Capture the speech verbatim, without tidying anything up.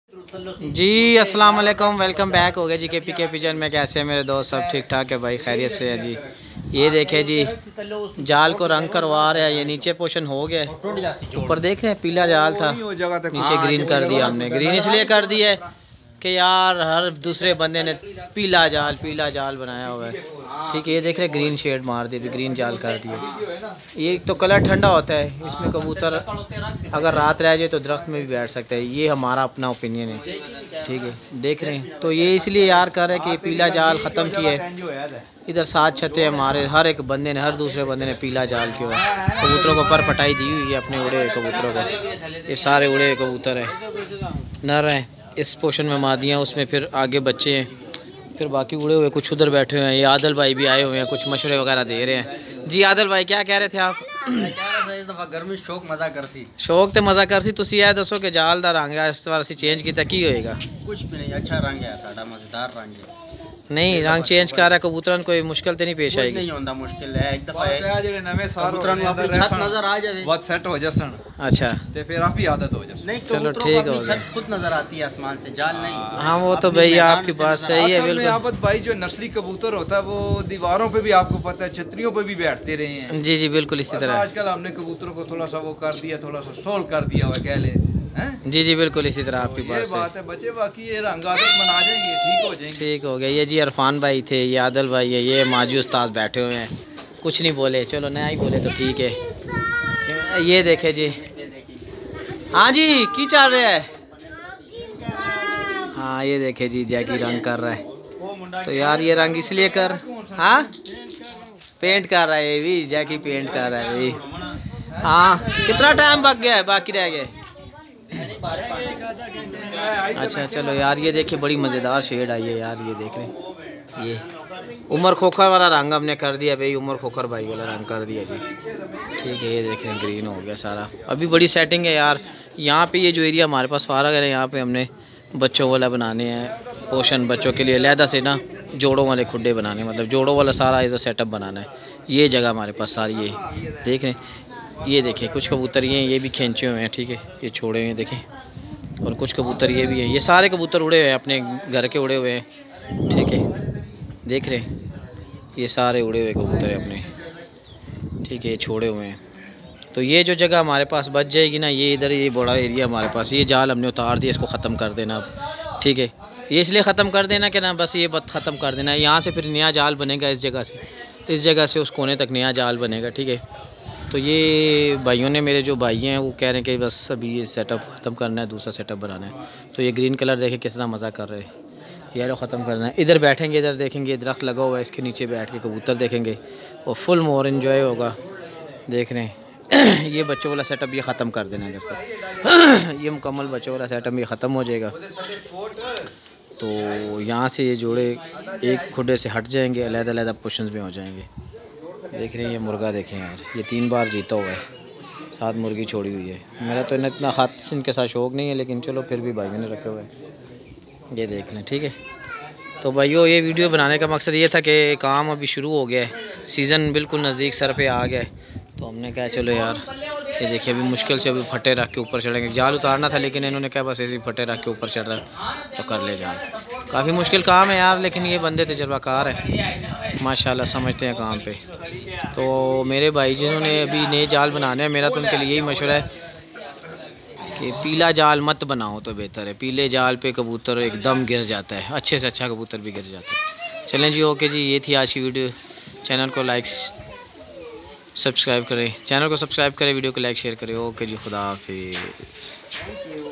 जी अस्सलाम वालेकुम, welcome back हो गया जी के पी के पिजन में। कैसे हैं मेरे दोस्त? सब ठीक ठाक है भाई, खैरियत से है जी। ये देखे जी जाल को रंग करवा रहे हैं। ये नीचे पोर्शन हो गया, ऊपर देख रहे हैं पीला जाल था, नीचे ग्रीन कर दिया हमने। ग्रीन इसलिए कर दिया है कि यार हर दूसरे बंदे ने पीला जाल पीला जाल बनाया हुआ है, ठीक है। ये देख रहे हैं ग्रीन शेड मार दी, ग्रीन जाल कर दिया। ये तो कलर ठंडा होता है, इसमें कबूतर अगर रात रह जाए तो दरख्त में भी बैठ सकता है। ये हमारा अपना ओपिनियन है, ठीक है। देख रहे हैं तो ये इसलिए यार कर रहे हैं कि पीला जाल ख़त्म किया है। इधर सात छतें हमारे, हर एक बंदे ने, हर दूसरे बंदे ने पीला जाल किया है। कबूतरों को पर पटाई दी हुई है अपने उड़े हुए कबूतरों को। ये सारे उड़े हुए कबूतर हैं, नर हैं। इस पोर्शन में मादियाँ, उसमें फिर आगे बच्चे हैं, फिर बाकी उड़े हुए कुछ उधर बैठे हुए हैं। ये आदल भाई भी आए हुए हैं, कुछ मशवरे वगैरह दे रहे हैं। जी आदल भाई क्या कह रहे थे आप? गर्मी शौक मजा कर सी शौक तो मजा कर सी। तुम यह दसो कि जाल दा रंग इस बार असी चेंज किया की होएगा? कुछ भी नहीं, अच्छा रंग है साडा, मजेदार रंग है। नहीं रंग चेंज कर रहा है कबूतरन, कोई मुश्किल तो नहीं पेश आएगी? नहीं होता, मुश्किल है एक दफा है जेडे नवे साल छत नजर आ जावे बहुत सेट हो जसन। अच्छा ते फिर आप ही आदत हो जसन। नहीं चलो ठीक हो गया, छत खुद नजर आती है आसमान से, जाल नहीं। हाँ वो तो भाई आपकी बात सही है बिल्कुल। आबद भाई जो नस्ली कबूतर होता है वो दीवारों पे भी आपको पता है, छतरियों पे भी बैठते रहे हैं। जी जी बिल्कुल इसी तरह। आजकल हमने कबूतरों को थोड़ा सा वो कर दिया, थोड़ा सा सोल कर दिया हुआ कह ले। जी जी बिल्कुल इसी तरह आपकी बात, बात है बच्चे। बाकी ये रंग आदत बना जाएंगे, ठीक हो जाएंगे। ठीक हो गया। ये जी इरफान भाई थे, ये आदल भाई है, ये माजी उस्ताद बैठे हुए हैं, कुछ नहीं बोले। चलो नया ही बोले तो ठीक है। ये देखे जी, हाँ जी की चल रहा है? हाँ ये देखे जी जैकी रंग कर रहा है। तो यार ये रंग इसलिए कर, हाँ पेंट कर रहा है ये भी, जैकी पेंट कर रहा है भाई। हाँ कितना टाइम बच गया है, बाकी रह गए? अच्छा चलो यार ये देखिए बड़ी मज़ेदार शेड आई है यार। ये देख रहे हैं, ये उमर खोखर वाला रंग हमने कर दिया भाई, उमर खोखर भाई वाला रंग कर दिया जी, ठीक है। ये देखें ग्रीन हो गया सारा। अभी बड़ी सेटिंग है यार। यहाँ पे ये जो एरिया हमारे पास फारग है, यहाँ पे हमने बच्चों वाला बनाने हैं पोर्शन, बच्चों के लिए अलहदा से ना जोड़ों वाले खुड्डे बनाने, मतलब जोड़ों वाला सारा इधर सेटअप बनाना है। ये जगह हमारे पास सारी ये देख रहे हैं। ये देखें कुछ कबूतर ये ये भी खींचे हुए हैं, ठीक है, ये छोड़े हुए हैं देखें। और कुछ कबूतर ये भी हैं, ये सारे कबूतर उड़े हुए हैं, अपने घर के उड़े हुए हैं, ठीक है। देख रहे हैं ये सारे उड़े हुए कबूतर हैं अपने, ठीक है, ये छोड़े हुए हैं। तो ये जो जगह हमारे पास बच जाएगी ना, ये इधर ये बड़ा एरिया हमारे पास, ये जाल हमने उतार दिया, इसको ख़त्म कर देना अब, ठीक है। ये इसलिए ख़त्म कर देना कि ना बस ये बात ख़त्म कर देना। यहाँ से फिर नया जाल बनेगा, इस जगह से इस जगह से उस कोने तक नया जाल बनेगा, ठीक है। तो ये भाइयों ने, मेरे जो भाई हैं वो कह रहे हैं कि बस अभी ये सेटअप ख़त्म करना है, दूसरा सेटअप बनाना है। तो ये ग्रीन कलर देखें किस तरह मज़ा कर रहे हैं, येलो ख़त्म करना है। इधर बैठेंगे, इधर देखेंगे दरख्त लगा हुआ है, इसके नीचे बैठ के कबूतर देखेंगे और फुल मोर इन्जॉय होगा। देख रहे हैं ये बच्चों वाला सेटअप ये ख़त्म कर देना इधर से ये मुकम्मल बच्चों वाला सेटअप ये ख़त्म हो जाएगा। तो यहाँ से ये जोड़े एक खुडे से हट जाएंगे, अलग-अलग पोर्शंस में हो जाएंगे। देख रहे हैं ये मुर्गा देखें यार, ये तीन बार जीता हुआ है, सात मुर्गी छोड़ी हुई है। मेरा तो इतना ख़ास इनके साथ शौक़ नहीं है, लेकिन चलो फिर भी भाइयों ने रखे हुए हैं, ये देख लें, ठीक है। तो भाइयों ये वीडियो बनाने का मकसद ये था कि काम अभी शुरू हो गया है, सीज़न बिल्कुल नज़दीक सर पे आ गया है। तो हमने कहा चलो यार ये देखिए अभी मुश्किल से अभी फटे रख के ऊपर चढ़ेंगे। जाल उतारना था लेकिन इन्होंने कहा बस ऐसे फटे रख के ऊपर चढ़ रहा है तो कर ले जाल। काफ़ी मुश्किल काम है यार, लेकिन ये बंदे तजर्बाकार है माशाल्लाह, समझते हैं काम पे। तो मेरे भाई जिन्होंने अभी नए जाल बनाने हैं, मेरा तो उनके लिए यही मशवरा है कि पीला जाल मत बनाओ तो बेहतर है। पीले जाल पे कबूतर एकदम गिर जाता है, अच्छे से अच्छा कबूतर भी गिर जाता है। चलें जी, ओके जी, ये थी आज की वीडियो। चैनल को लाइक सब्सक्राइब करें, चैनल को सब्सक्राइब करें, वीडियो को लाइक शेयर करें। ओके जी, खुदा हाफिज़।